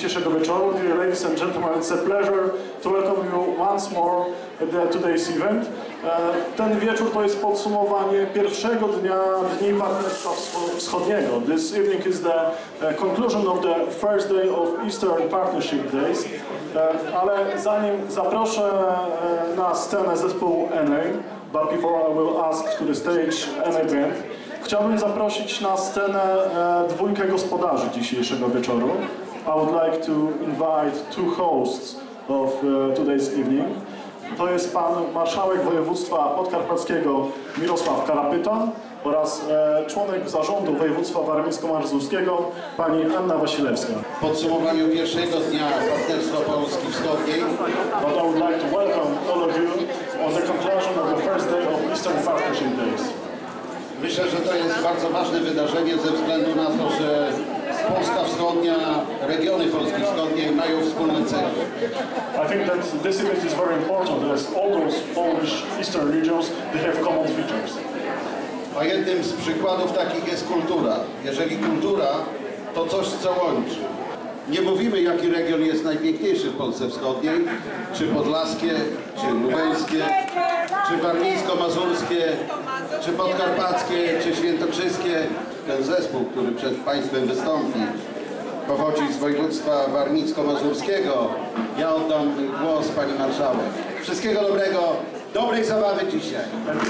dzisiejszego wieczoru. Dear ladies and gentlemen, it's a pleasure to welcome you once more at today's event. Ten wieczór to jest podsumowanie pierwszego dnia Dni Partnerstwa Wschodniego. This evening is the conclusion of the first day of Eastern Partnership Days. Ale zanim zaproszę na scenę zespół NA, but before I will ask to the stage NA Band, chciałbym zaprosić na scenę dwójkę gospodarzy dzisiejszego wieczoru. I would like to invite two hosts of today's evening. To jest pan marszałek województwa podkarpackiego Mirosław Karapyta oraz członek zarządu województwa warmińsko-mazurskiego pani Anna Wasilewska. W podsumowaniu pierwszego dnia Partnerstwa Polski Wschodniej But I would like to welcome all of you on the conclusion of the first day of Eastern Partnership Days. myślę, że to jest bardzo ważne wydarzenie ze względu na to, że Polska Wschodnia, regiony Polski Wschodniej mają wspólne cechy. I think that this event is very important as all those Polish Eastern regions, they have common features. A jednym z przykładów takich jest kultura. Jeżeli kultura to coś, co łączy. Nie mówimy, jaki region jest najpiękniejszy w Polsce Wschodniej, czy podlaskie, czy lubelskie, czy warmińsko-mazurskie, czy podkarpackie, czy świętokrzyskie. Ten zespół, który przed Państwem wystąpi, pochodzi z województwa warmińsko-mazurskiego. Ja oddam głos Pani Marszałek. Wszystkiego dobrego, dobrej zabawy dzisiaj.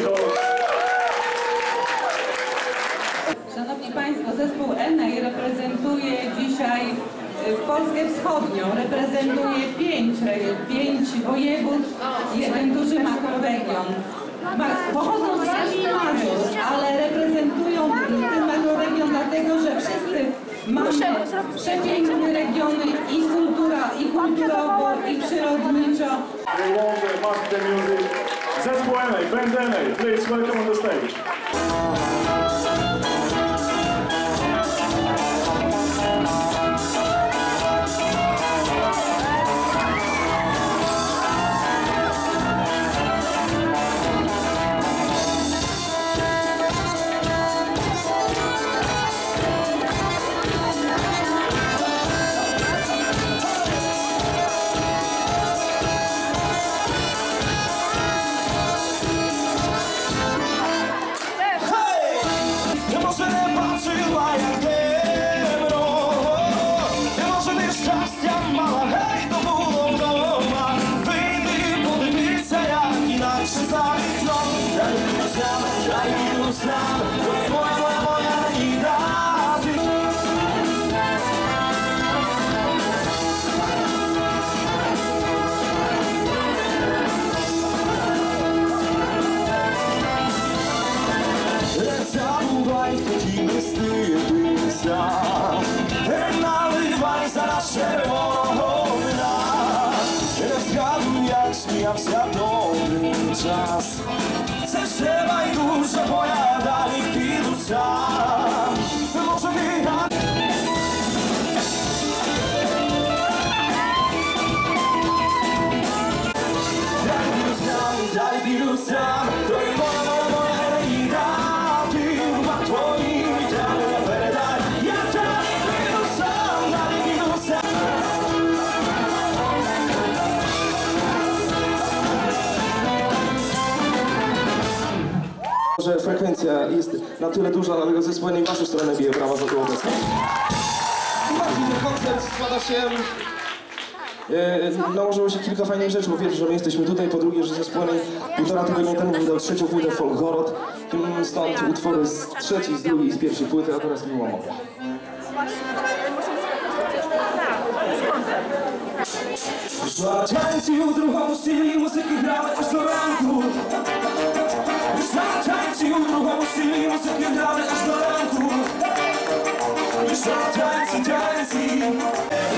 Szanowni Państwo, zespół NA reprezentuje dzisiaj Polskę Wschodnią, reprezentuje pięć województw, jeden duży makroregion. Pochodzą z Warmii i Mazur, ale reprezentują ten makroregion dlatego, że wszyscy mamy przepiękne regiony i kulturowo, i przyrodniczo. Zespół NA, band NA, please welcome on the stage. Nalywaj zaraz czerwona, rozgaduj jak smija w świat dobry czas. Chcesz trzeba i dużo pojada, nikt i dusza. Może wyjechać. Daj wirusa, to jest moja elita. Ty chyba twoim ideałem wydaj. Ja daj wirusa. Że frekwencja jest na tyle duża, dlatego zespół NA w waszą stronę bije brawa za tą obecność. Bardziej ten koncert składa się... nałożyło się kilka fajnych rzeczy. Po pierwsze, że my jesteśmy tutaj, po drugie, że zespół NA 1,5 tygodnia temu wydał trzecią płytę Folkgorod. Stąd utwory z trzeciej, z drugiej, z pierwszej płyty, a teraz było mowa. Na tańcu druhą síly muzyki hráli až do ránku. Na tańcu druhą síly muzyki hráli až do ránku. Na tańcu